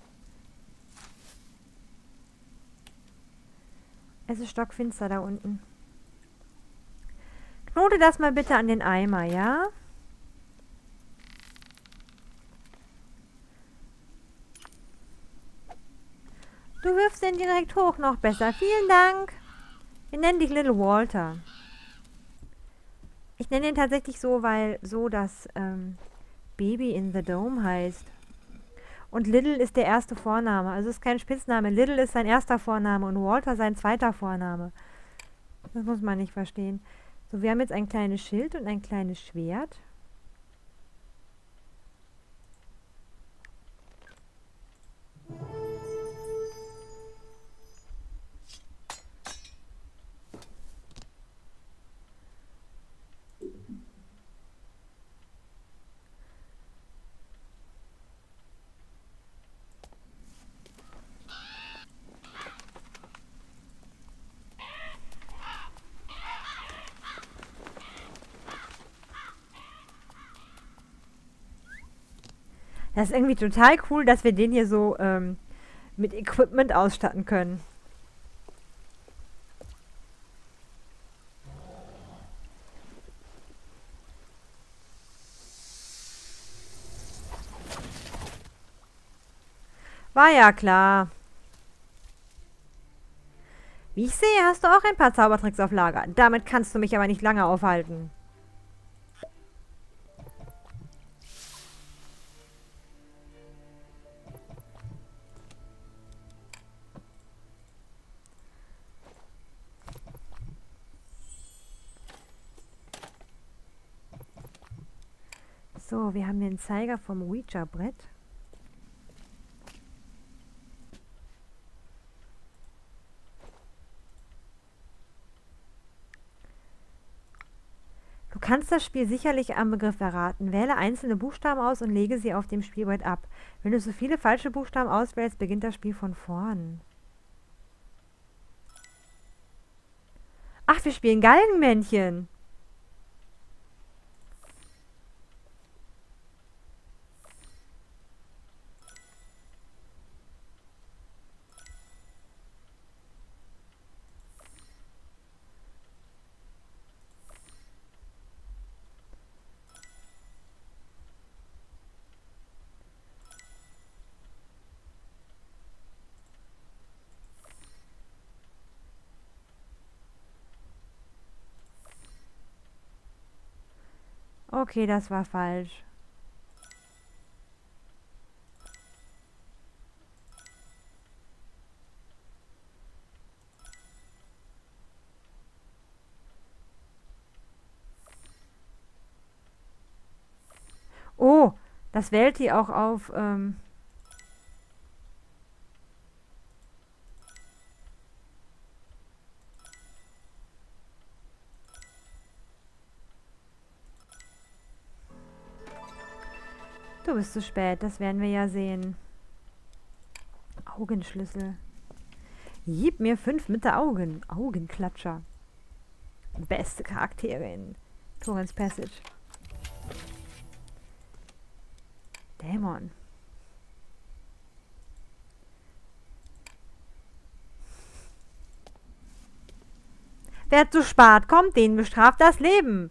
Es ist stockfinster da unten. Knote das mal bitte an den Eimer, ja? Du wirfst den direkt hoch, noch besser. Vielen Dank. Wir nennen dich Little Walter. Ich nenne ihn tatsächlich so, weil so das Baby in the Dome heißt. Und Little ist der erste Vorname. Also ist kein Spitzname. Little ist sein erster Vorname und Walter sein zweiter Vorname. Das muss man nicht verstehen. So, wir haben jetzt ein kleines Schild und ein kleines Schwert. Das ist irgendwie total cool, dass wir den hier so mit Equipment ausstatten können. War ja klar. Wie ich sehe, hast du auch ein paar Zaubertricks auf Lager. Damit kannst du mich aber nicht lange aufhalten. So, wir haben den Zeiger vom Ouija-Brett. Du kannst das Spiel sicherlich am Begriff erraten. Wähle einzelne Buchstaben aus und lege sie auf dem Spielbrett ab. Wenn du so viele falsche Buchstaben auswählst, beginnt das Spiel von vorn. Ach, wir spielen Galgenmännchen. Okay, das war falsch. Oh, das wählt die auch auf... Du bist zu spät, das werden wir ja sehen. Augenschlüssel. Gib mir 5 mit der Augen. Augenklatscher. Beste Charakterin. Torrens Passage. Dämon. Wer zu spät kommt, den bestraft das Leben.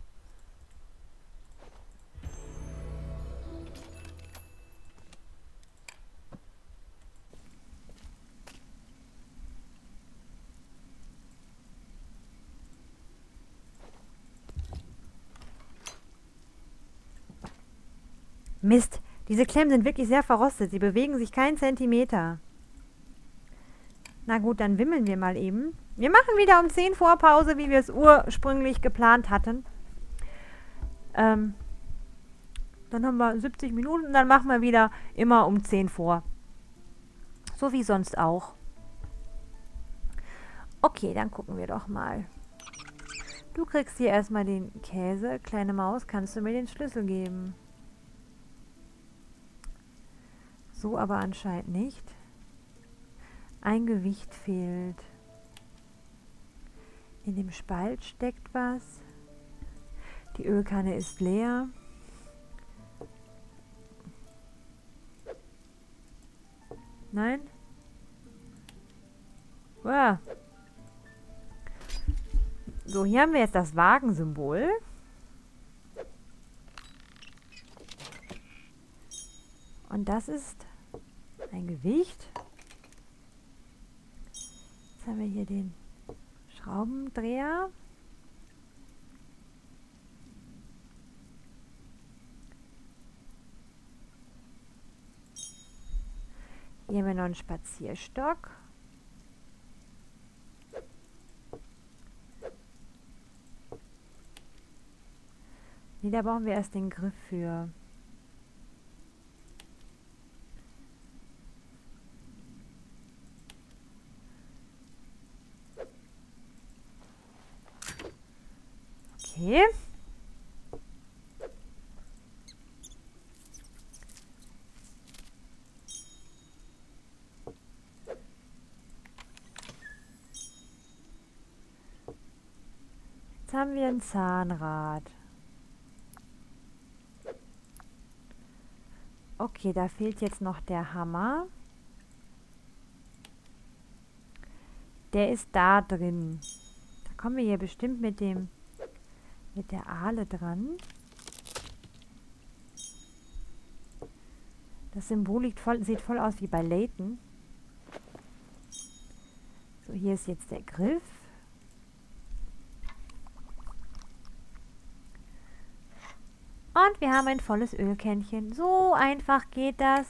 Mist, diese Klemmen sind wirklich sehr verrostet. Sie bewegen sich keinen Zentimeter. Na gut, dann wimmeln wir mal eben. Wir machen wieder um 10 vor Pause, wie wir es ursprünglich geplant hatten. Dann haben wir 70 Minuten und dann machen wir wieder immer um 10 vor. So wie sonst auch. Okay, dann gucken wir doch mal. Du kriegst hier erstmal den Käse. Kleine Maus, kannst du mir den Schlüssel geben? So aber anscheinend nicht. Ein Gewicht fehlt. In dem Spalt steckt was. Die Ölkanne ist leer. Nein? Wow. So, hier haben wir jetzt das Wagensymbol. Und das ist ein Gewicht. Jetzt haben wir hier den Schraubendreher. Hier haben wir noch einen Spazierstock. Nee, da brauchen wir erst den Griff für. Okay. Jetzt haben wir ein Zahnrad. Okay, da fehlt jetzt noch der Hammer. Der ist da drin. Da kommen wir hier bestimmt mit der Ahle dran. Das Symbol sieht voll aus wie bei Layton. So, hier ist jetzt der Griff. Und wir haben ein volles Ölkännchen. So einfach geht das.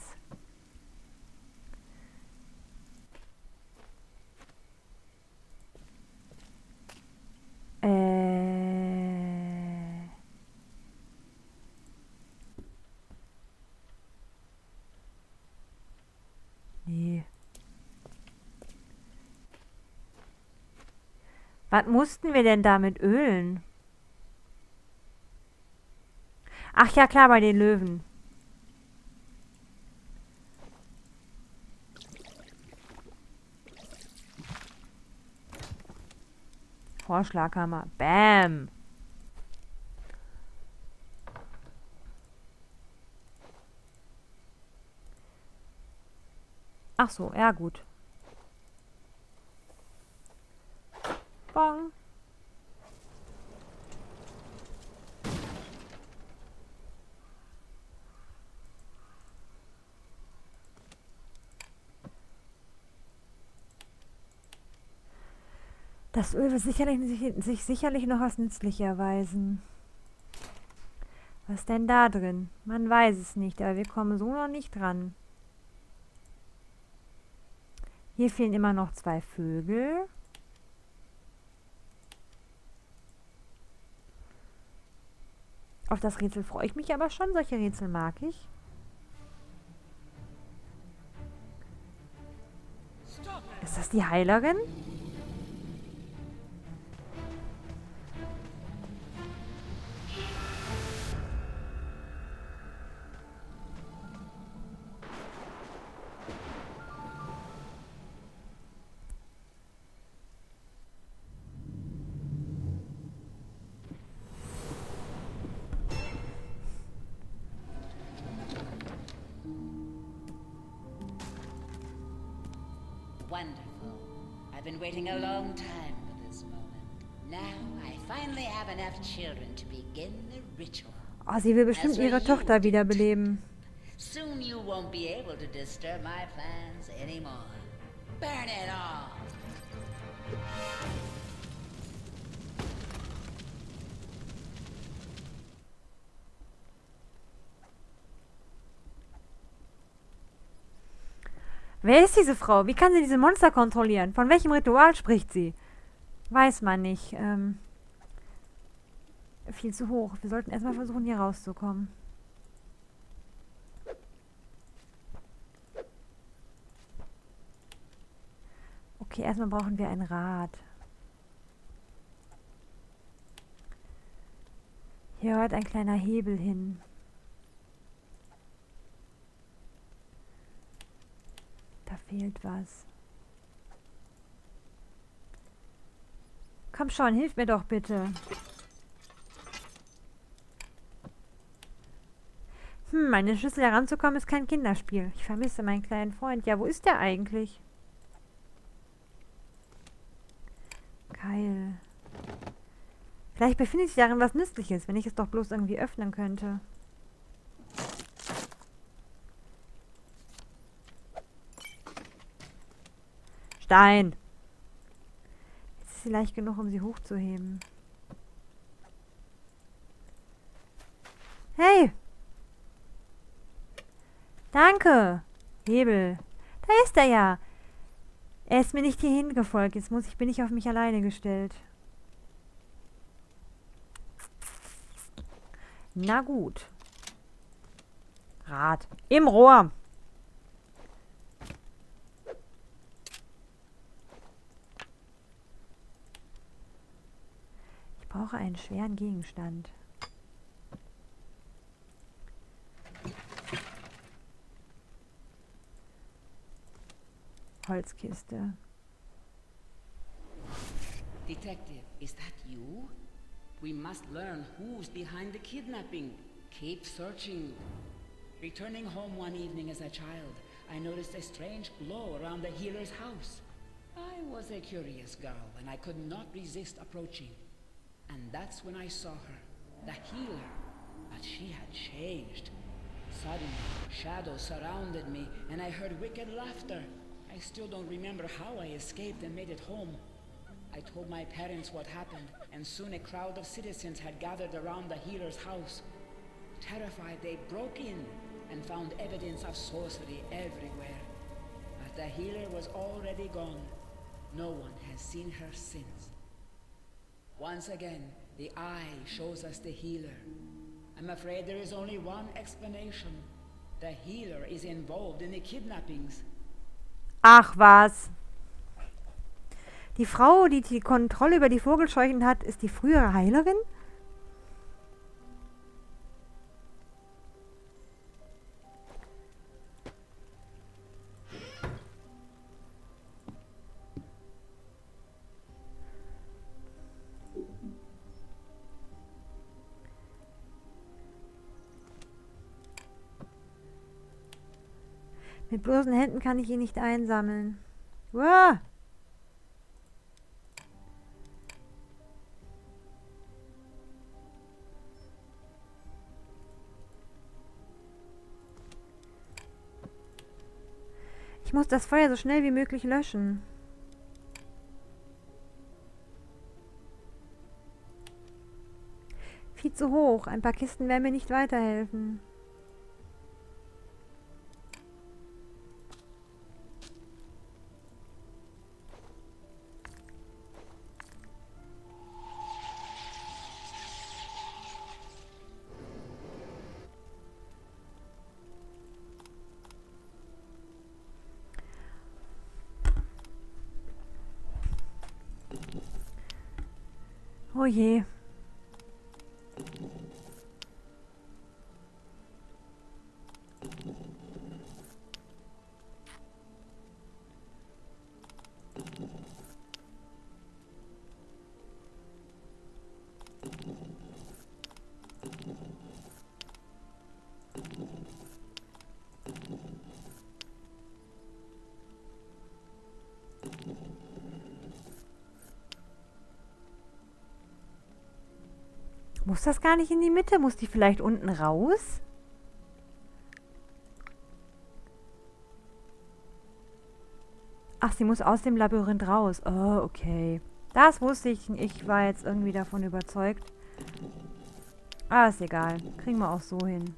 Was mussten wir denn da mit Ölen? Ach ja, klar, bei den Löwen. Vorschlaghammer. Bam. Ach so, ja gut. Bong. Das Öl wird sich sicherlich noch als nützlich erweisen. Was ist denn da drin? Man weiß es nicht, aber wir kommen so noch nicht dran. Hier fehlen immer noch 2 Vögel. Auf das Rätsel freue ich mich aber schon. Solche Rätsel mag ich. Ist das die Heilerin? Wonderful. I've been waiting a long time for this moment. Now I finally have enough children to begin the ritual. Oh, sie will bestimmt ihre Tochter wiederbeleben. Soon you won't be able to disturb my plans anymore. Burn it all. Wer ist diese Frau? Wie kann sie diese Monster kontrollieren? Von welchem Ritual spricht sie? Weiß man nicht. Viel zu hoch. Wir sollten erstmal versuchen, hier rauszukommen. Okay, erstmal brauchen wir ein Rad. Hier hört ein kleiner Hebel hin. Da fehlt was. Komm schon, hilf mir doch bitte. Meine Schlüssel heranzukommen ist kein Kinderspiel. Ich vermisse meinen kleinen Freund. Ja, wo ist der eigentlich? Geil. Vielleicht befindet sich darin was Nützliches, wenn ich es doch bloß irgendwie öffnen könnte. Stein. Jetzt ist sie leicht genug, um sie hochzuheben. Hey! Danke! Hebel. Da ist er ja. Er ist mir nicht hierhin gefolgt. Jetzt bin ich auf mich alleine gestellt. Na gut. Rad. Im Rohr. Ich brauche einen schweren Gegenstand. Holzkiste. Detective, is that you? We must learn who's behind the kidnapping. Keep searching. Returning home one evening as a child, I noticed a strange glow around the healer's house. I was a curious girl, and I could not resist approaching. And that's when I saw her, the healer. But she had changed. Suddenly, shadows surrounded me, and I heard wicked laughter. I still don't remember how I escaped and made it home. I told my parents what happened, and soon a crowd of citizens had gathered around the healer's house. Terrified, they broke in and found evidence of sorcery everywhere. But the healer was already gone. No one has seen her since. Once again, the eye shows us the healer. I'm afraid there is only one explanation. The healer is involved in the kidnappings. Ach was. Die Frau, die die Kontrolle über die Vogelscheuchen hat, ist die frühere Heilerin? Mit bloßen Händen kann ich ihn nicht einsammeln. Uah! Ich muss das Feuer so schnell wie möglich löschen. Viel zu hoch. Ein paar Kisten werden mir nicht weiterhelfen. Oh je. Muss das gar nicht in die Mitte? Muss die vielleicht unten raus? Ach, sie muss aus dem Labyrinth raus. Oh, okay. Das wusste ich. Ich war jetzt irgendwie davon überzeugt. Ah, ist egal. Kriegen wir auch so hin.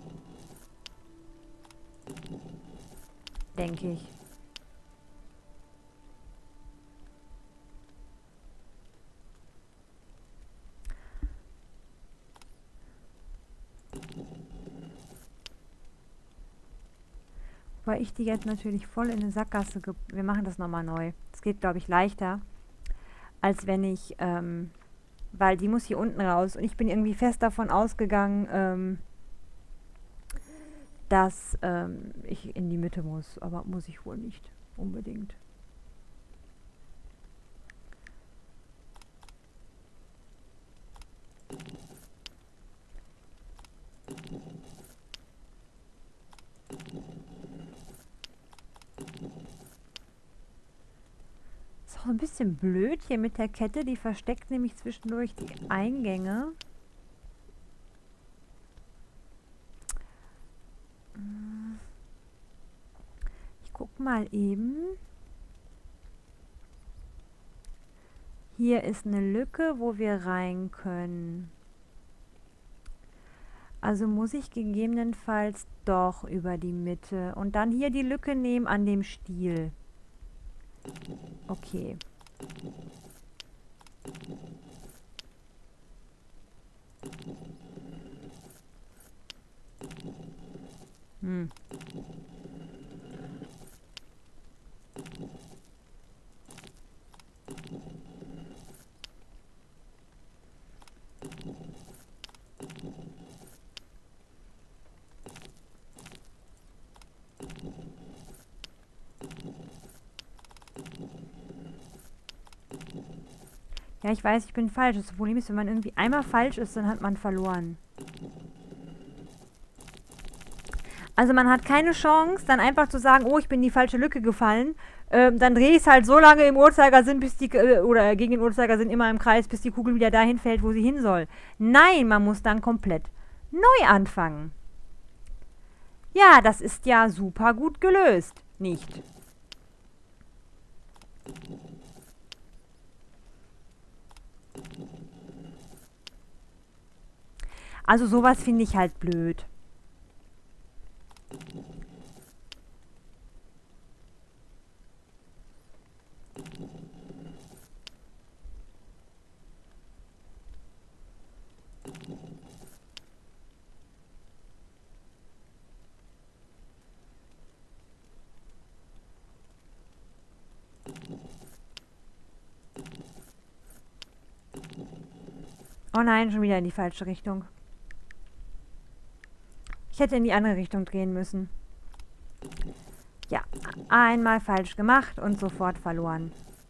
Denke ich. Weil ich die jetzt natürlich voll in eine Sackgasse... Wir machen das nochmal neu. Es geht, glaube ich, leichter, als wenn ich... weil die muss hier unten raus. Und ich bin irgendwie fest davon ausgegangen, dass ich in die Mitte muss. Aber muss ich wohl nicht unbedingt. Ist auch ein bisschen blöd hier mit der Kette. Die versteckt nämlich zwischendurch die Eingänge. Ich guck mal eben. Hier ist eine Lücke, wo wir rein können. Also muss ich gegebenenfalls doch über die Mitte. Und dann hier die Lücke nehmen an dem Stiel. Okay. Hm. Ja, ich weiß, ich bin falsch. Das Problem ist, wenn man irgendwie einmal falsch ist, dann hat man verloren. Also man hat keine Chance, dann einfach zu sagen, oh, ich bin in die falsche Lücke gefallen. Dann drehe ich es halt so lange im Uhrzeigersinn, bis die, oder gegen den Uhrzeigersinn immer im Kreis, bis die Kugel wieder dahin fällt, wo sie hin soll. Nein, man muss dann komplett neu anfangen. Ja, das ist ja super gut gelöst. Nicht? Also sowas finde ich halt blöd. Oh nein, schon wieder in die falsche Richtung. Ich hätte in die andere Richtung drehen müssen. Ja, einmal falsch gemacht und sofort verloren.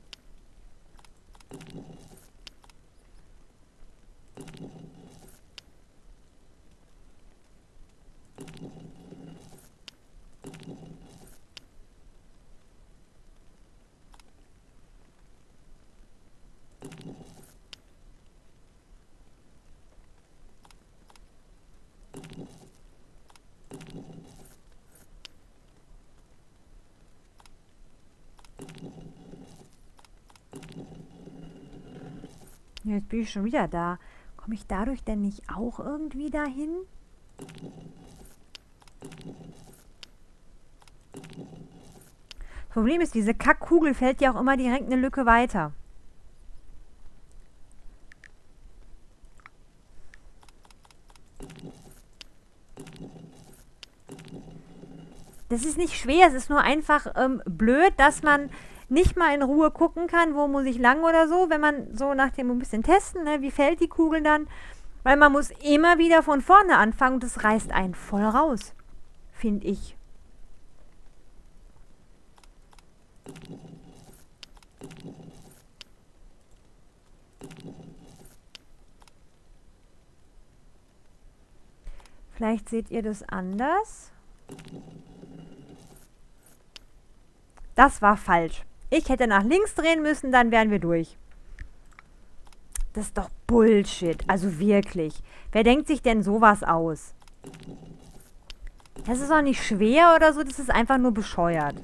Jetzt bin ich schon wieder da. Komme ich dadurch denn nicht auch irgendwie dahin? Das Problem ist, diese Kackkugel fällt ja auch immer direkt eine Lücke weiter. Das ist nicht schwer, es ist nur einfach blöd, dass man nicht mal in Ruhe gucken kann, wo muss ich lang oder so, wenn man so nach dem ein bisschen testen, ne, wie fällt die Kugel dann, weil man muss immer wieder von vorne anfangen und das reißt einen voll raus, finde ich. Vielleicht seht ihr das anders. Das war falsch. Ich hätte nach links drehen müssen, dann wären wir durch. Das ist doch Bullshit. Also wirklich. Wer denkt sich denn sowas aus? Das ist auch nicht schwer oder so, das ist einfach nur bescheuert.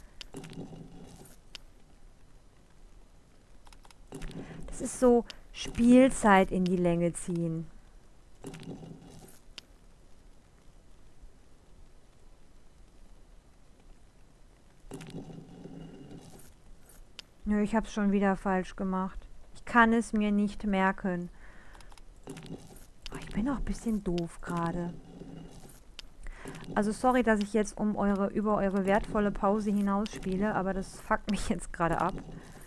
Das ist so Spielzeit in die Länge ziehen. Nö, ich habe es schon wieder falsch gemacht. Ich kann es mir nicht merken. Oh, ich bin auch ein bisschen doof gerade. Also sorry, dass ich jetzt über eure wertvolle Pause hinaus spiele, aber das fuckt mich jetzt gerade ab.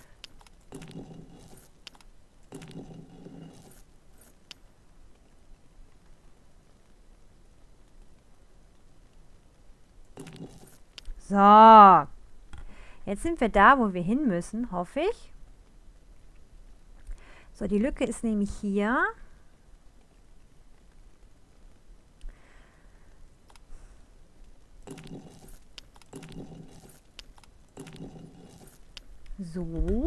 So. Jetzt sind wir da, wo wir hin müssen, hoffe ich. So, die Lücke ist nämlich hier. So.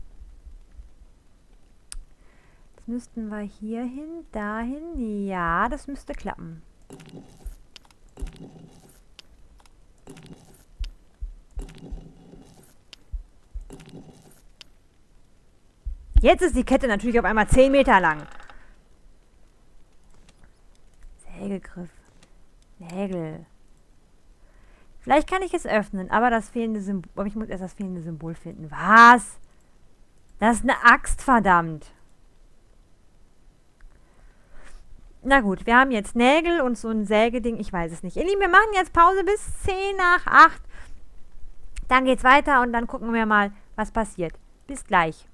Jetzt müssten wir hier hin, dahin. Ja, das müsste klappen. Jetzt ist die Kette natürlich auf einmal 10 Meter lang. Sägegriff. Nägel. Vielleicht kann ich es öffnen, aber das fehlende Symbol. Ich muss erst das fehlende Symbol finden. Was? Das ist eine Axt, verdammt. Na gut, wir haben jetzt Nägel und so ein Sägeding. Ich weiß es nicht. Ihr Lieben, wir machen jetzt Pause bis 10 nach 8. Dann geht's weiter und dann gucken wir mal, was passiert. Bis gleich.